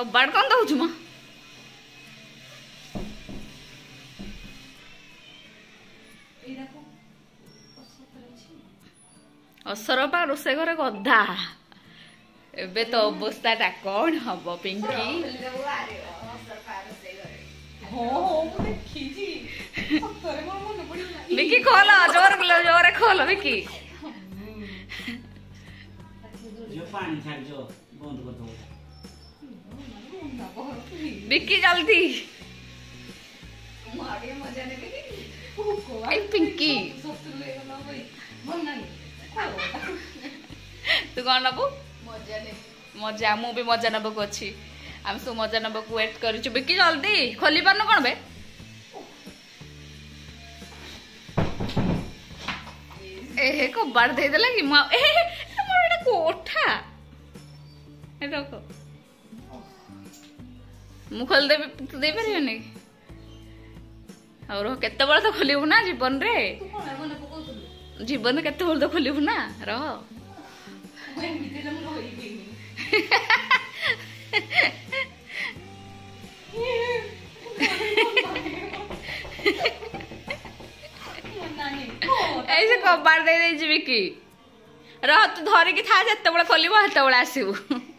कबाड़ कौन दौचु म असरपा रोसे घरे गधा एबे तो अवस्थाटा कौन हम पिंकी विकी खोल जोर खोल विकी विकी जल्दी पिंकी तू कौन नबू मजा मु भी मजा नबक अच्छी आम सब मजा नबक वेट करूँ बिकी जल्दी खोली पारन कौन बे ए कबाड़ देदेला कि मोर कोठा मु खोल दे तू दे पारे और केते बड़ तो खोलिबु ना जीवन रे जीवन में केते बड़ तो खोलिबु ना रह ऐसे कबाड़ दे दे विकी रह तू धरिकी था जिते बड़े खोल हेत बड़े आसबू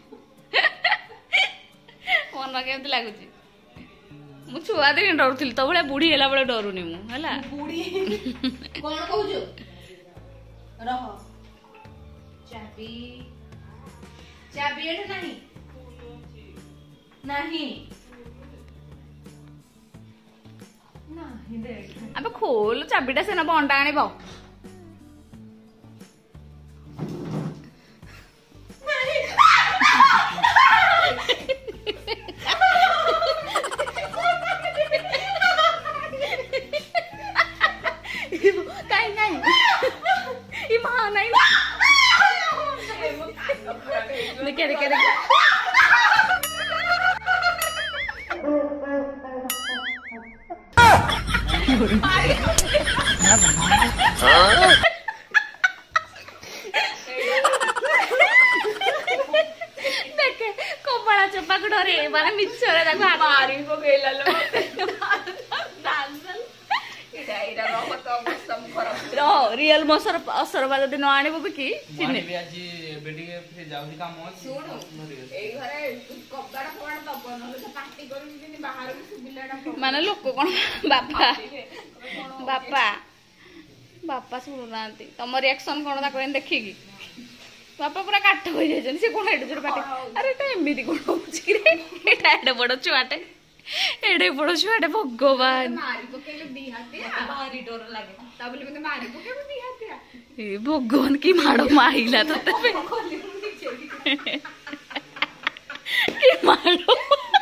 मन केमती लगुच मु छुआ देखी डरुली तो भाई बुढ़ी है बेले डरुनी मुझे चाबी नहीं नहीं अब खोल चाबीटा से नब अंडा आण देखे कपड़ा चपा को डरे माने मिछरे ताको मारी पकेला लो रियल मसर असर बाज दिन आनिबो कि चिने भी आज बेटी के जाउदी काम सुन एई घरे कपड़ा फोड़ तब न पार्टी करू दिन बाहर के सुबिलाडा माने लोक कोन बापा बापा बापा सुनु नांती तम रिएक्शन कोन ता कोन देखि की बापा पूरा काट हो जाय से कोन एडे जोर पाटी अरे त एमिति कोन होछि कि रे एटा एडे बड़ छुआटे एडे बड़ छुआटे भगवान मारी पकेले दी हाथे भारी डर लागे ताबले मते मारी पकेले दी हाथे ए भगवान की माड़ो माइला तो तबे की माड़ो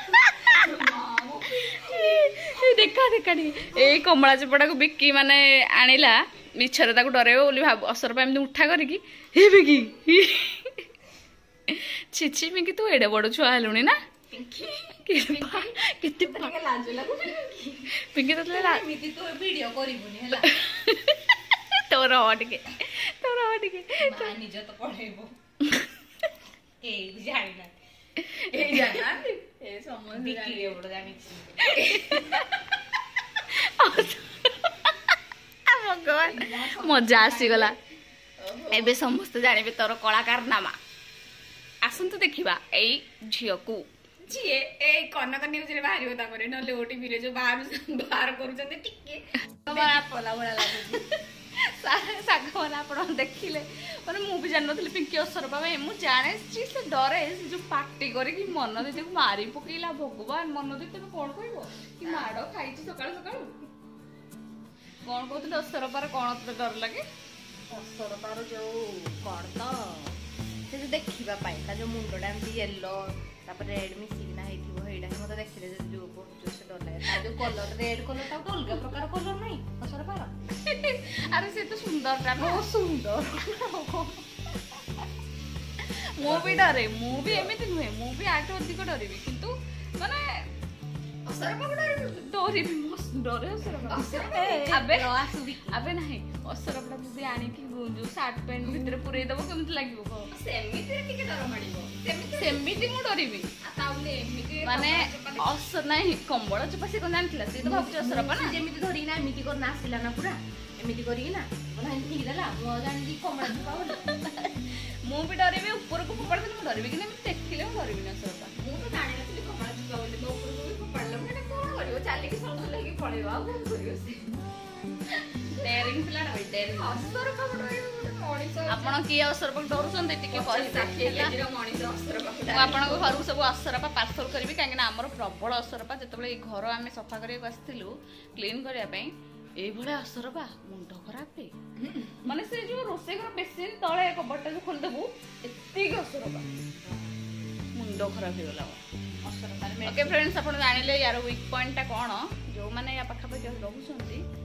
देखा देखा ए कमला चपड़ा को बिक्की माने आनिला मिछरे ताको डरेबो बोली भाब असर पा एमती उठा करिकी हे बिकी छिछि मिकी तू एडे बड़ छुआ हेलुनी ना केते लाज लागु पिंकी तो एमिति तो वीडियो करिबुनी हला तोर हटिके निज तो पढेबो ए जानि ना ए जाना ए समझ बिकी रे बड़ जानि भगवान मजा आसीगला एबे समस्त जानिबे तोर कलाकार नामा आसंतु देखिबा एई झियो को झिए ए कनक न्यूज रे बाहरी होता करे नले ओटीवी रे जो बाहर करूचंते टिके तमरा पला बडा लागु साग वाला आपण देखिले माने मु भी जान नथले पिंकी असर बाबा मु जाने से डरे जो पार्टी करे कि मन दे मारी पकेला भगवान मन दे तबे कोन कहबो कि माडो खाइची सकाळ सकाळ कौन कहते असर पार कौन तो डर लगे असर पार जो कौन तो से जो देखिबा पाई ता जो मुंडडा एमती येलो तापर रेड मिसिना हेथिबो हेडा मते देखिले जो बहुत से डर लगे ता जो कलर रेड कलर ता तो अलग प्रकार कलर नहीं असर पार अरे से तो सुंदर ता बहुत सुंदर मु भी डरे मु भी एमिति नुहे मु भी आके अधिक डरेबी किंतु माने ଡରିବି ଡରେ ଆବେ ନାହିଁ ଅସରପଟା ଯଦି ଆଣିକି ଯୋଉ ସାର୍ଟ ପ୍ୟାଣ୍ଟ ଭିତରେ ପୁରେଇ ଦବ କେମିତି ଲାଗିବ? ସେମିତି ମୁଁ ଡରିବି ମାନେ ନାହିଁ କମ୍ବଳ ଚୋପା ସେ କଣ ଜାଣିଥିଲା? ସେ ତ ଭାବୁଛି ଅସରପା ନା ଯେମିତି ଧରିକିନା ଏମିତି କରିନା ଆସିଲା ନା ପୁରା ଏମିତି କରିକିନା ଠିକ ଦେଲା ମୁଁ ଜାଣିଛି କମଳା ଚୋପା ବୋଲି ମୁଁ ବି ଡରିବି ଉପରକୁ ଫୋପାଡ଼ି ଦେଲେ ମୁଁ ଡରିବି କିନ୍ତୁ ଏମିତି ଦେଖିଲେ ମୁଁ ଡରିବିନି ଅସରପା। ମୁଁ ତ ଜାଣିନଥିଲି କମଳା ଚୋପା ବୋଲି ମୋ ଉପରକୁ ବି ଫୋପାଡ଼ିଲା ମୁଁ ଏଇଟା କଣ କରିବ ଚାଲିକି ସଲସଲ ହେଇକି ପଳେଇବ ଆଉ କଣ କରିବ ସେ ଡେରିଂ ଥିଲା ନା ଅସରପା ମଣିଷ। ଆପଣ କିଏ ଅସରପାକୁ ଡରୁଛନ୍ତି ଟିକେ କହିବେ। ମଣିଷ ଅସରପା ମୁଁ ଆପଣଙ୍କ ଘରକୁ ସବୁ ଅସରପା ପାର୍ସଲ କରିବି କାହିଁକିନା ଆମର ପ୍ରବଳ ଅସରପା। ଯେତେବେଳେ ଏଇ ଘର ଆମେ ସଫା କରିବାକୁ ଆସିଥିଲୁ କ୍ଲିନ୍ କରିବା ପାଇଁ ଏଇଭଳିଆ ଅସରପା ମୁଣ୍ଡ ଖରାପ ମାନେ ସେ ଯୋଉ ରୋଷେଇ ଘର ବେସିନ୍ ତଳେ କବାଟଟା ଯୋଉ ଖୋଲିଦେବୁ ଏତିକି ଅସରପା ମୁଣ୍ଡ ଖରାପ ହେଇଗଲା। ଓକେ ଫ୍ରେଣ୍ଡସ୍ ଆପଣ ଜାଣିଲେ ୟାର ୱିକ୍ ପଏଣ୍ଟଟା କ'ଣ? ଯୋଉମାନେ ୟା ପାଖାପାଖି ରହୁଛନ୍ତି